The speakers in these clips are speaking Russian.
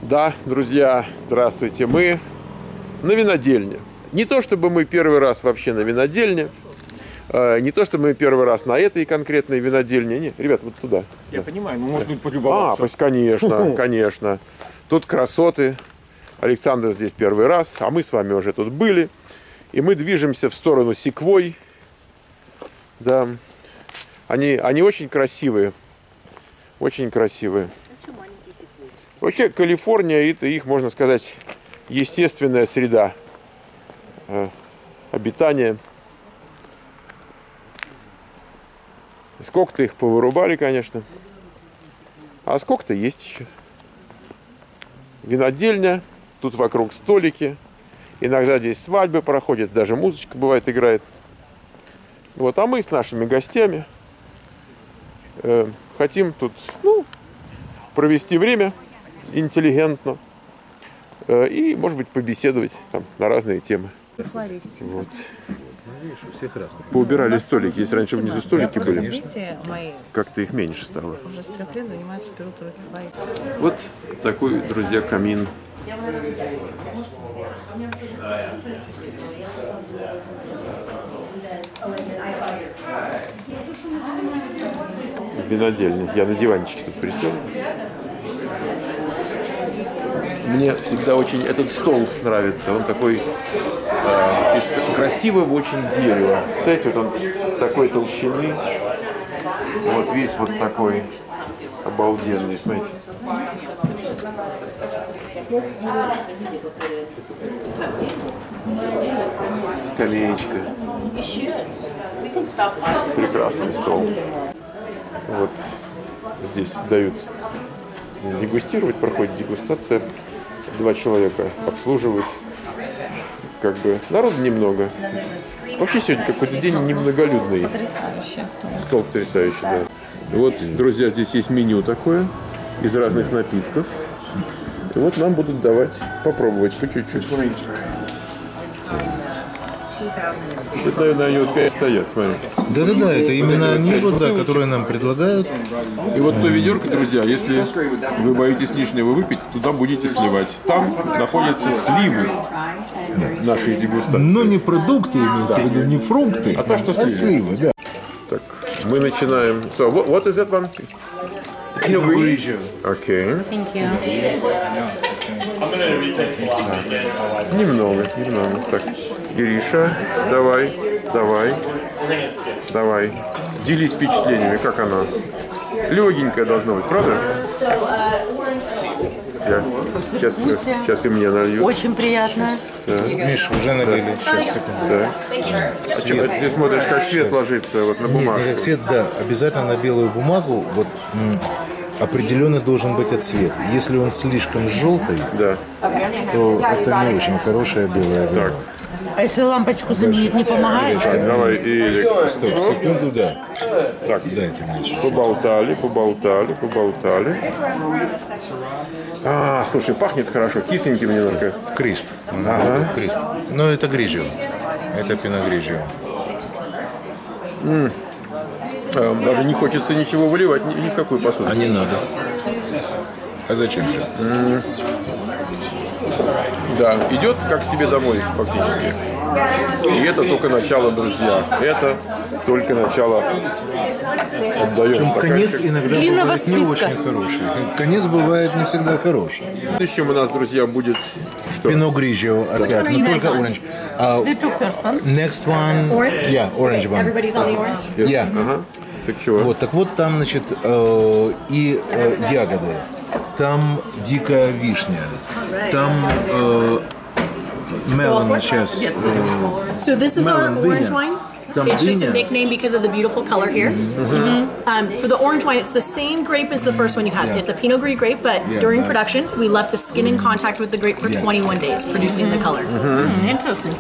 Да, друзья, здравствуйте. Мы на винодельне. Не то, чтобы мы первый раз вообще на винодельне, не то, чтобы мы первый раз на этой конкретной винодельне. Не, ребят, вот туда. Я понимаю, но может быть полюбоваться. Конечно, конечно. Тут красоты. Александр здесь первый раз, а мы с вами уже тут были. И мы движемся в сторону секвой. Да. Они очень красивые. Очень красивые. Вообще Калифорния, это их, можно сказать, естественная среда обитания. Сколько-то их повырубали, конечно. А сколько-то есть еще. Винодельня. Тут вокруг столики. Иногда здесь свадьбы проходят. Даже музычка бывает играет. Вот, а мы с нашими гостями хотим тут, провести время интеллигентно. И, может быть, побеседовать там на разные темы. Вот. У всех разные. Поубирали столики. Если раньше внизу столики были, Дети мои как-то их меньше стало. уже с 3 лет занимаются переутрой кефалии. Вот такой, друзья, камин. Винодельня. Я на диванчике тут присел. Мне всегда очень этот стол нравится. Он такой из красивого очень дерева. Знаете, вот он такой толщины. Вот весь вот такой обалденный, смотрите. Скамеечка. Прекрасный стол. Вот здесь дают дегустировать, проходит дегустация. 2 человека обслуживают. Как бы народу немного. Вообще сегодня какой-то день немноголюдный. Стол потрясающий, да. Вот, друзья, здесь есть меню такое из разных напитков. И вот нам будут давать попробовать по чуть-чуть. Это, наверное, они вот 5 стоят, смотри. Да-да-да, это именно они, которые нам предлагают. И вот то ведерко, друзья, если вы боитесь лишнего выпить, туда будете сливать. Там находятся сливы нашей дегустации. Но не продукты, имеется в виду, не фрукты, а то, что сливы. да. Так, мы начинаем. So, what is that one? Pinot Grigio. Окей. Thank you. Немного. Так, Ириша, давай. Делись впечатлениями, как она? Легенькая должна быть, правда? Сейчас и мне нальют. Очень приятно. Миш, уже налили. Сейчас, секунду. Да. Ты смотришь, как свет ложится вот на бумажку. Нет, не как цвет, да. Обязательно на белую бумагу определенный должен быть отцвет. Если он слишком желтый, Да. то это не очень хорошая белая вина. Так. А если лампочку заменить не помогает? Давай, Ирик. Стоп, секунду, да. Так, Дайте мне. поболтали. Слушай, пахнет хорошо, кисленьким немножко. Крисп. Ага. Крисп. Но это Грижио. Это Пино Грижио. Даже не хочется ничего выливать ни в какую посуду. А не надо. А зачем же? Да, идет как к себе домой фактически. И это только начало, друзья. Это только начало. Отдаем Конец стаканчик. иногда Длинного бывает не списка. очень хороший. Конец бывает не всегда хороший. В будущем у нас, друзья, будет что? Пино Грижио опять, но только оранж. The two person. Next one, yeah, orange one. Everybody's on the orange. Yeah. Ага. Так чего? Вот, так вот там, значит, ягоды, там дикая вишня, там мелон сейчас. So this is our Melon orange dîner. wine. Там It's just a дыня. nickname because of the beautiful color here. For the orange wine, it's the same grape as the first one you had. It's a Pinot Gris grape, but during production, we left the skin in contact with the grape for 21 days, producing the color. Interesting.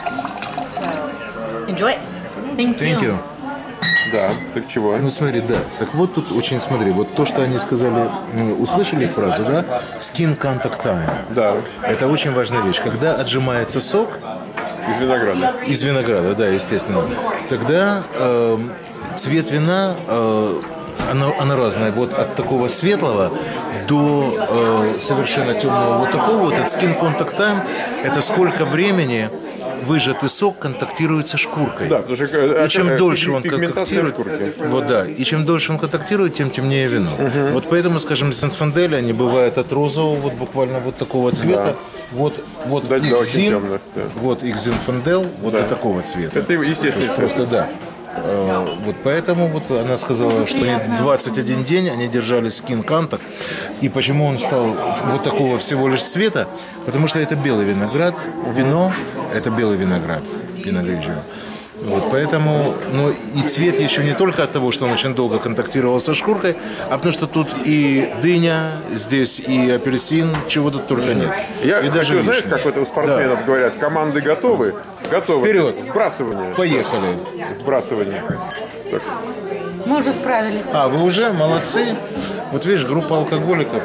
Enjoy it. Thank Thank you. Да, так чего? Ну смотри, да. Так вот тут очень смотри, вот то, что они сказали, услышали фразу, да? Skin contact time. Да, Это очень важная вещь. Когда отжимается сок из винограда. из винограда, да, естественно, тогда цвет вина Оно разное. Вот от такого светлого до совершенно темного вот такого. Вот от Skin Contact Time это сколько времени выжатый сок контактируется с шкуркой. Да, потому что и чем дольше он пигментация контактирует, вот да, и чем дольше он контактирует, тем темнее вино. Вот поэтому, скажем, Зинфандели, они бывают от розового, вот буквально вот такого цвета. Вот Да, их да, очень Зин, темных, да. вот их Зинфандел, вот до такого цвета. Это естественно. Просто да. Вот поэтому вот она сказала, что они 21 день они держали Skin Contact. И почему он стал вот такого всего лишь цвета? Потому что это белый виноград, вино – это белый виноград, Pinot Grigio. Вот поэтому, ну и цвет еще не только от того, что он очень долго контактировал со шкуркой, а потому что тут и дыня, здесь и апельсин, чего тут только нет. Я и даже знаешь, как вот у спортсменов говорят, команды готовы? Готовы. Вперед. Вбрасывание. Поехали. Вбрасывание. Так. Мы уже справились. А, вы уже? Молодцы. Вот видишь, группа алкоголиков.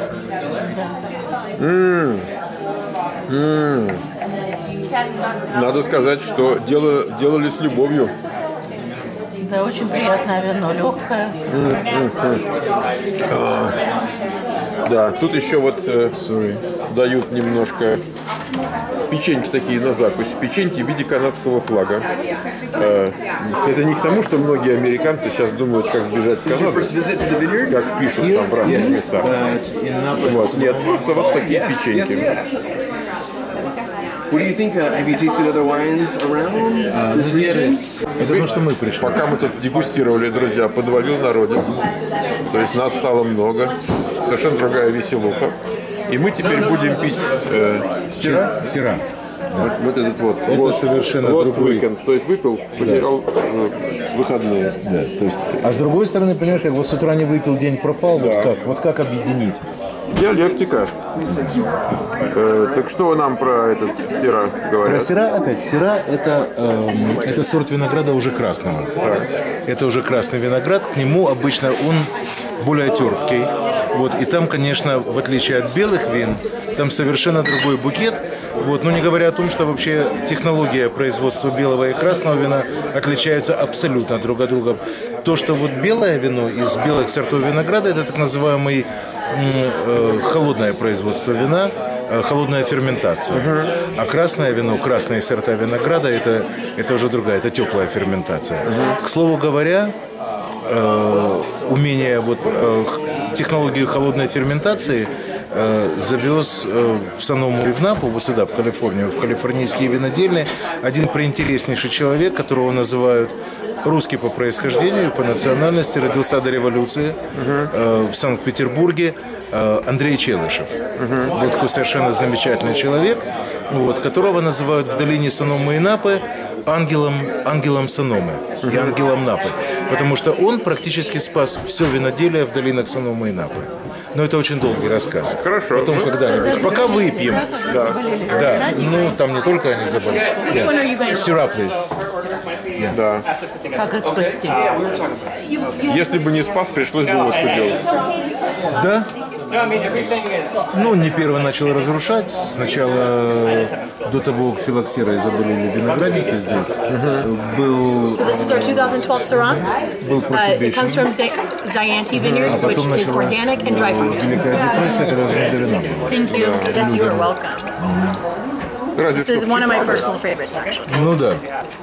Надо сказать, что делали с любовью. Да, очень приятное вино, легкое. Да, тут еще вот дают немножко печеньки такие на закусь. Печеньки в виде канадского флага. Это не к тому, что многие американцы сейчас думают, как сбежать в Канаду, как пишут там в разных местах. Вот, нет, просто вот такие печеньки. What do you think? Have you tasted other wines around this region? Это то, что мы пришли. Пока мы тут дегустировали, друзья, подвалил народец. То есть нас стало много. Совершенно другая веселуха. И мы теперь будем пить сира. Сира. Вот этот вот. Это совершенно Lost другой. Weekend. То есть выпил, потерял выходные. Да, то есть, а с другой стороны, понимаешь, как вот с утра не выпил, день пропал, Да. вот как объединить? Диалектика. Так что нам про этот сира Про говорят? сира опять. Сира это сорт винограда уже красного. Это уже красный виноград. К нему обычно он более терпкий. Вот, и там, конечно, в отличие от белых вин, там совершенно другой букет. Вот, но не говоря о том, что вообще технология производства белого и красного вина отличаются абсолютно друг от друга. То, что вот белое вино из белых сортов винограда, это так называемый холодное производство вина, холодная ферментация. А красное вино, красные сорта винограда, это уже другая, это теплая ферментация. К слову говоря, умение технологию холодной ферментации завез в Соному и в Напу, вот сюда, в Калифорнию, в калифорнийские винодельни, один приинтереснейший человек, которого называют русский по происхождению, по национальности, родился до революции в Санкт-Петербурге, Андрей Челышев. Вот такой совершенно замечательный человек, вот, которого называют в долине Сономы и Напы ангелом Сономы и ангелом Напы, потому что он практически спас все виноделие в долинах Сономы и Напы. Но это очень долгий рассказ. Хорошо. Потом когда-нибудь. Пока выпьем. Да. Ну, там не только они заболели. Сира, please. Да. Как их спасти? Если бы не спас, пришлось бы водку делать. Да. Ну, он не первый начал разрушать. Сначала, до того, как филоксерой заболели виноградники здесь, был This is our 2012 Syrah. It comes from Zyanti Vineyard, which потом is началась organic and dry fruit. Великая депрессия, когда уже не до вина было. Thank you. Yes, you are welcome. Разве This is что one of my personal favorites, actually. Ну да.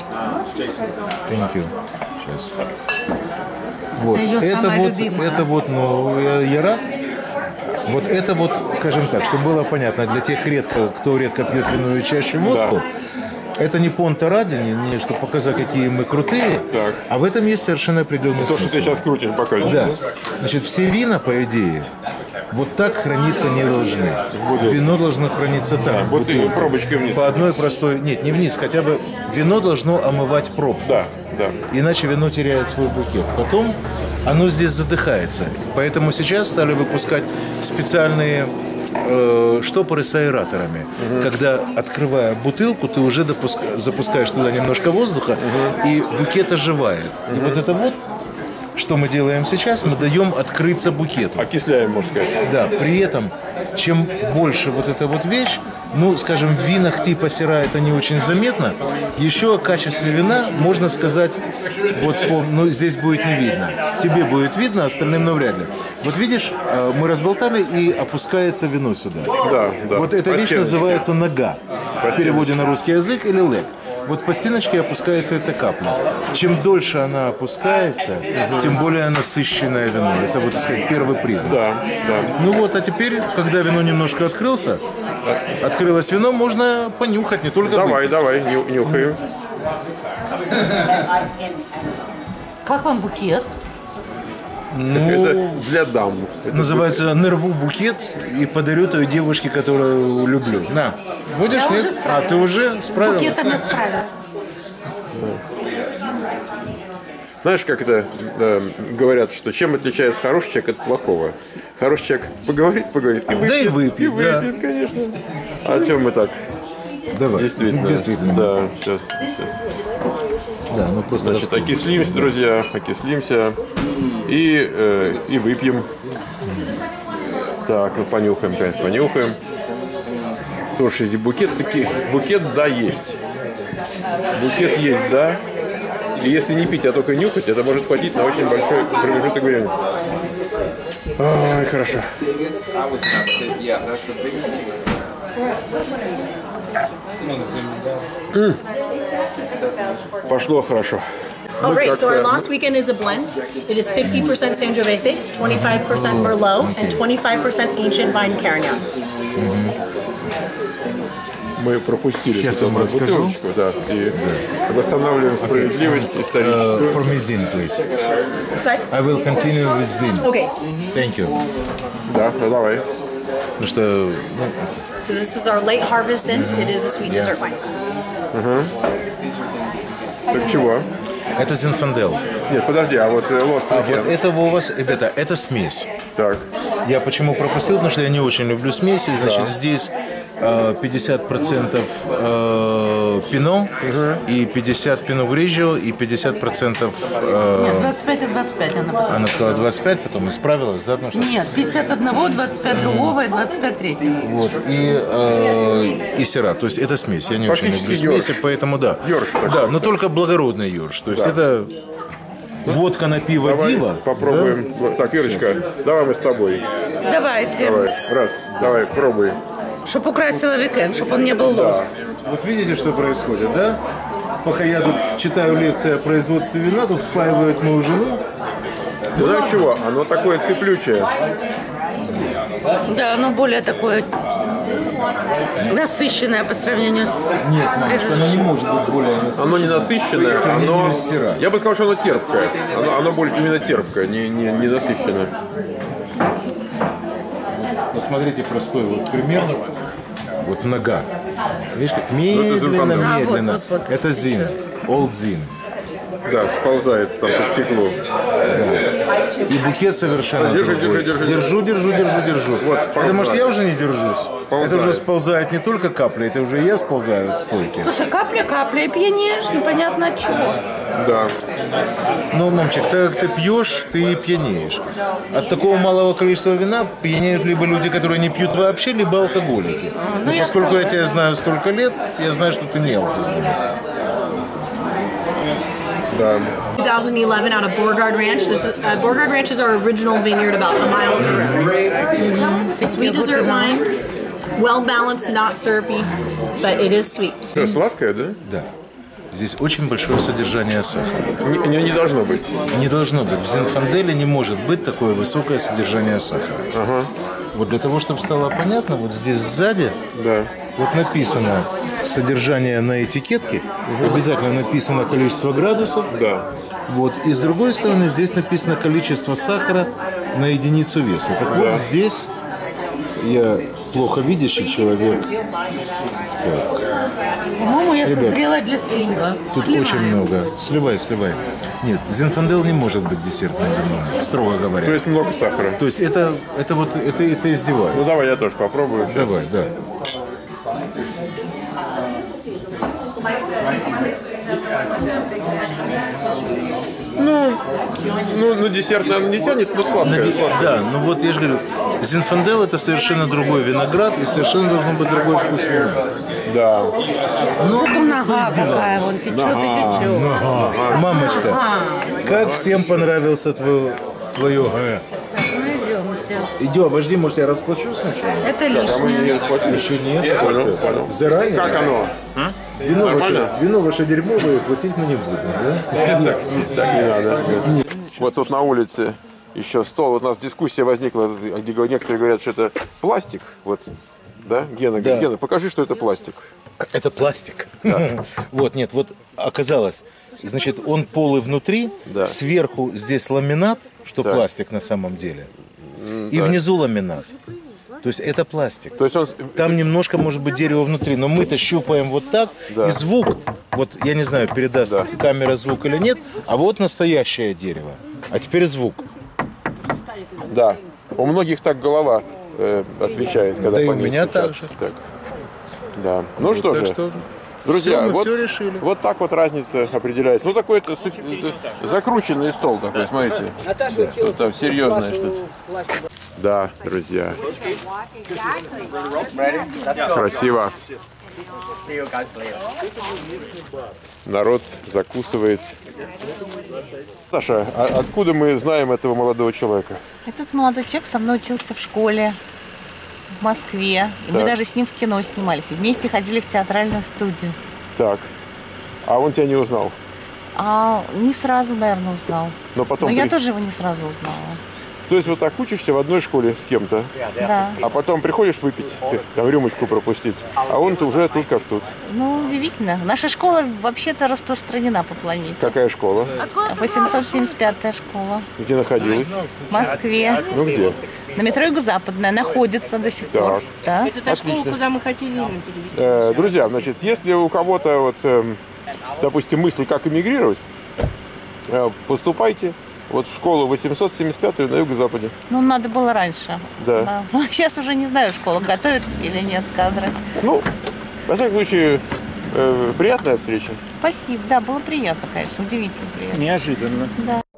Thank you. Сейчас. Вот. её самая любимая. Это вот, ну, я рад. Вот это вот, скажем так, чтобы было понятно, для тех кто редко пьет вино и чаще водку, это не понта ради, не чтобы показать, какие мы крутые, Так. а в этом есть совершенно определенный то, что смысл. ты сейчас крутишь, покажешь. Да. Значит, все вина, по идее, вот так храниться не должны. Вино должно храниться так. Вот и бутылкой. пробочкой вниз. По одной простой... Нет, не вниз, хотя бы вино должно омывать пробку. Да, да. Иначе вино теряет свой букет. Потом оно здесь задыхается. Поэтому сейчас стали выпускать специальные штопоры с аэраторами. Когда, открывая бутылку, ты уже запускаешь туда немножко воздуха, и букет оживает. И вот это вот что мы делаем сейчас? Мы даем открыться букету. Окисляем, можно сказать. Да, при этом, чем больше вот эта вот вещь, ну, скажем, в винах типа Сира это не очень заметно. Еще о качестве вина можно сказать, вот ну, здесь будет не видно. Тебе будет видно, остальным навряд ли. Вот видишь, мы разболтали, и опускается вино сюда. Да, да. Вот эта вещь называется нога. В переводе на русский язык или лэг. Вот по стеночке опускается эта капля. Чем дольше она опускается, тем более насыщенное вино. Это, вот, так сказать, первый признак. Да, да. Ну вот, а теперь, когда вино немножко открылось вино, можно понюхать, не только Давай, давай, нюхаю. Как вам букет? Ну, Это для дам. Это называется «Нарву букет и подарю той девушке, которую люблю». На, будешь, Я нет? уже справилась. Ты уже справилась? Букетом я справилась. Знаешь, как это говорят, что чем отличается хороший человек от плохого? Хороший человек поговорит и выпьет. Да и выпьет, да. Конечно. А о чем мы так? Давай. Действительно. Действительно. Да, сейчас. Да, ну просто Значит, окислимся, друзья, окислимся и выпьем. Так, ну понюхаем, конечно, понюхаем. Слушайте, букет да, есть. Букет есть, да. И если не пить, а только нюхать, это может хватить на очень большой промежуток времени. Ой, хорошо. Пошло хорошо. Oh, great. So our last weekend is a blend. It is 50% Sangiovese, 25% Merlot, and 25% ancient vine Carignan. Мы пропустили Сейчас я вам расскажу. бутылочку, да, и восстанавливаем справедливость историческую. For me, Zin, please. Sorry? I will continue with Zin. Okay. Thank you. Да, ну давай. Потому что So this is our late harvest Zin. It is a sweet dessert wine. Так чего? это Зинфандел. Нет, подожди, а вот Lost А вот Weekend. это у вас, ребята, это смесь. Так. Я почему пропустил, потому что я не очень люблю смеси. Значит, здесь 50% пино и 50 пино гриджио и 50% Нет, 25 и 25 она была. она сказала 25, потом исправилась, да? Потому что... Нет, 50 одного, 25 другого и 25 третьего. Вот, и сыра, то есть это смесь. Я не очень люблю Фактически смеси, ёрш. поэтому да. Ёрш такой. Да, но только благородный ёрш. То есть это водка на пиво Давай дива. попробуем. Так, Ирочка, давай мы с тобой. Давайте, Давай, раз, давай, пробуй. чтоб украсила уикенд, чтоб он не был лост. Вот видите, что происходит, да? Пока я тут читаю лекции о производстве вина, тут спаивают мою жену. Ты знаешь чего? Оно такое цеплючее. Да, оно более такое насыщенное по сравнению с... Нет, мамочка, оно не может быть более насыщенное. Оно не насыщенное, оно... с сыра. Я бы сказал, что оно терпкое. Оно более именно терпкое, не насыщенное. Посмотрите простой вот пример. Вот нога. Видишь, как Зинфандел. медленно, А, медленно. вот. Это зин. Old зин. Да, сползает там по стеклу. И букет совершенно Держи, другой. держи. Держу. Вот, сползает. Это, может, я уже не держусь? Сползает. Это уже сползает не только капля, это уже я сползаю от стойки. Слушай, капля, и пьянеешь, непонятно от чего. Да. Ну, мамчик, так как ты пьешь, ты и пьянеешь. От такого малого количества вина пьянеют либо люди, которые не пьют вообще, либо алкоголики. Но я поскольку я тоже. тебя знаю столько лет, я знаю, что ты не алкоголик. Да. 2011 out of Beauregard Ranch. This is Beauregard Ranch is our original vineyard about a mile up the road. Sweet dessert wine, well balanced, not syrupy, but it is sweet. Что, сладкое, да? Да. Здесь очень большое содержание сахара. Не должно быть. Не должно быть. В Зинфанделе не может быть такое высокое содержание сахара. Ага. Вот для того, чтобы стало понятно, вот здесь сзади Да. вот написано содержание на этикетке, обязательно написано количество градусов. Да. Вот. И с другой стороны здесь написано количество сахара на единицу веса. Так вот здесь я плохо видящий человек. Так. По-моему, я Ребят, созрела для слива. Тут Сливаем. очень много. Сливай. Нет, Зинфандел не может быть десертным вином, строго говоря. То есть много сахара. То есть это издевается. Ну давай я тоже попробую. Сейчас. Давай, да. Ну, на десерт, наверное, не тянет, но сладкое. Да, ну вот я же говорю, Зинфандел это совершенно другой виноград и совершенно должен быть другой вкус вина. Да. Зато нога какая, вон течет и течет. Мамочка, как всем понравился твое гэ? Ну идемте. Идем, обожди, может я расплачусь сначала? Это лишнее. Еще нет. Понял. Заранее? Как оно? Вино ваше дерьмовое, платить мы не будем, да? Так не надо. Вот тут на улице еще стол. У нас дискуссия возникла, где некоторые говорят, что это пластик. Вот, да? Гена говорит, Гена, покажи, что это пластик. Это пластик. Вот, нет, вот оказалось, значит, он полый внутри, Да. сверху здесь ламинат, что Так. пластик на самом деле, и внизу ламинат. То есть это пластик. То есть он... Там немножко может быть дерево внутри, но мы-то щупаем вот так, Да. и звук, вот я не знаю, передаст камера звук или нет, а вот настоящее дерево. А теперь звук. Да. У многих так голова отвечает, когда Да и у по ней меня стучат. так же. Так. Да. Ну что Так же, что друзья, всё, мы вот, всё решили. вот так вот разница определяется. Ну такой это закрученный стол такой, смотрите. Тут там серьезное что-то. Да, друзья. Красиво. Народ закусывает. Саша, а откуда мы знаем этого молодого человека? Этот молодой человек со мной учился в школе в Москве. И мы Так. даже с ним в кино снимались. И вместе ходили в театральную студию. Так. А он тебя не узнал? А не сразу, наверное, узнал. Но потом Но я при- тоже его не сразу узнала. То есть вот так учишься в одной школе с кем-то, Да. а потом приходишь выпить, там рюмочку пропустить, а он-то уже тут как тут. Ну, удивительно. Наша школа вообще-то распространена по планете. Какая школа? 875-я школа Где находилась? в Москве. Ну где? На метро Юго-Западная находится до сих пор. Да. Отлично. Куда мы хотели перевести. Друзья, значит, если у кого-то вот, допустим, мысли, как эмигрировать, поступайте вот в школу 875-ю на Юго-Западе. Ну, надо было раньше. Да. Ну, сейчас уже не знаю, школа готовит или нет кадры. Ну, во всяком случае, приятная встреча. Спасибо. Да, было приятно, конечно, удивительно приятно. Неожиданно. Да.